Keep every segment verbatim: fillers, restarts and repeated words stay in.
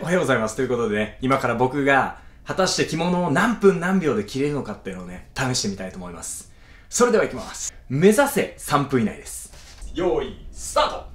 おはようございます。ということでね、今から僕が果たして着物を何分何秒で着れるのかっていうのをね、試してみたいと思います。それでは行きます。目指せさんぷん以内です。用意、スタート。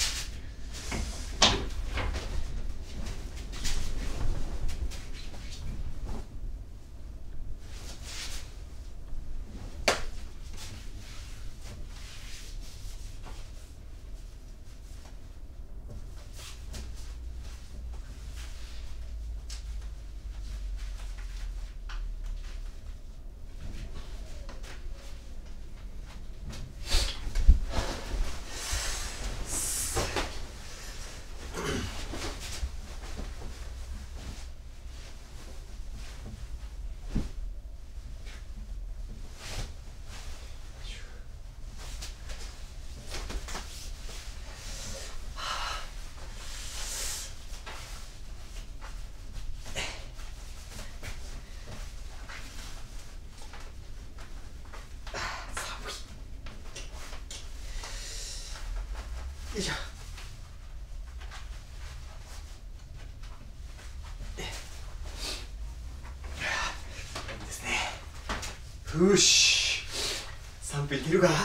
よいしょ。いいですね。ふし、さんぷんいけるか。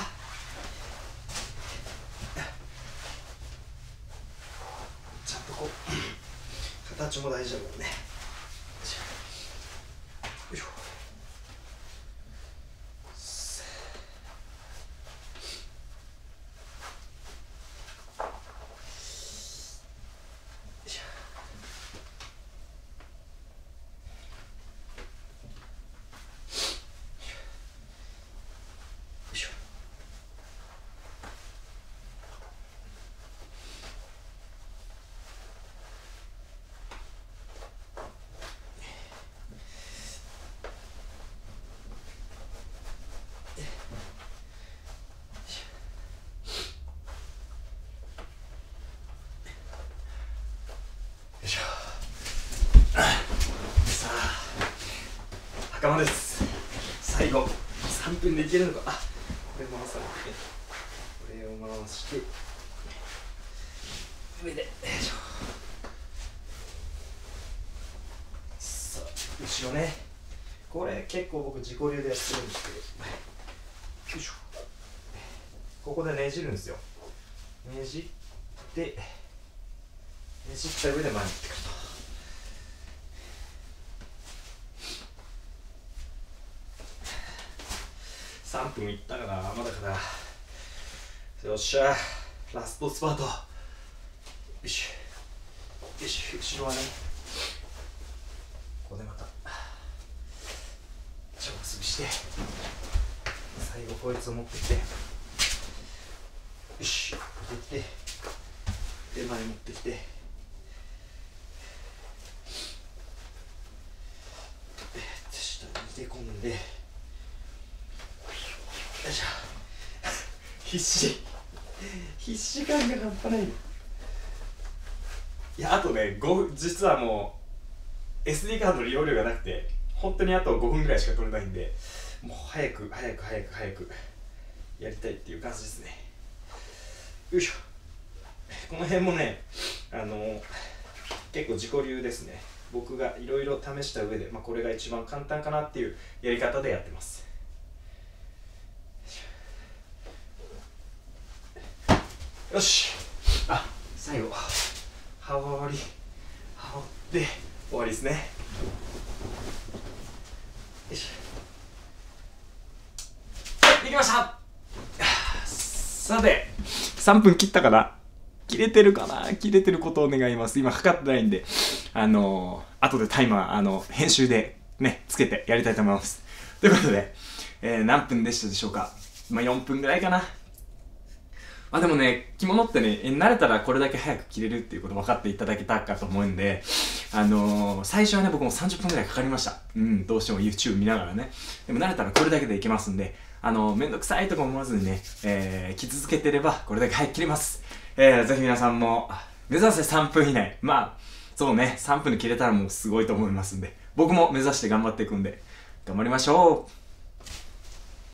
ちゃんとこう形も大事だからね。よいしょ。さあ、袴です。最後さんぷんでいけるのか。あ、これ回されて、これを回して上で、よいしょ。さあ、後ろね。これ結構僕自己流でやってるんですけど、よいしょ。ここでねじるんですよ。ねじってねじった上で前に行ってくると。さんぷんいったかな、まだかな。よっしゃ、ラストスパート。よいしょよし、後ろはね、ここでまたちょっと潰して、最後こいつを持ってきて、よし、入れて、で前持ってきて、で下に入れ込んで、よいしょ。必死必死感が半端ない。いや、あとね、ごふん、実はもう エスディー カードの容量がなくて、本当にあとごふんぐらいしか取れないんで、もう早く早く早く早くやりたいっていう感じですね。よいしょ。この辺もね、あの結構自己流ですね。僕がいろいろ試した上で、まあ、これが一番簡単かなっていうやり方でやってます。よし。あ、最後羽織り羽織って終わりですね。よいしょ。はい、できました。さて、さんぷん切ったかな。切れてるかな。切れてることを願います。今測ってないんで、あのー、後でタイマー、あの編集でねつけてやりたいと思います。ということで、えー、何分でしたでしょうか。まあよんぷんぐらいかな。まあでもね、着物ってね、慣れたらこれだけ早く着れるっていうこと分かっていただけたかと思うんで、あのー、最初はね、僕もさんじゅっぷんぐらいかかりました。うん、どうしても YouTube 見ながらね。でも慣れたらこれだけでいけますんで、あのー、めんどくさいとか思わずにね、えー、着続けてればこれだけ早く着れます。えー、ぜひ皆さんも、目指せさんぷん以内。まあ、そうね、さんぷんで着れたらもうすごいと思いますんで、僕も目指して頑張っていくんで、頑張りましょう。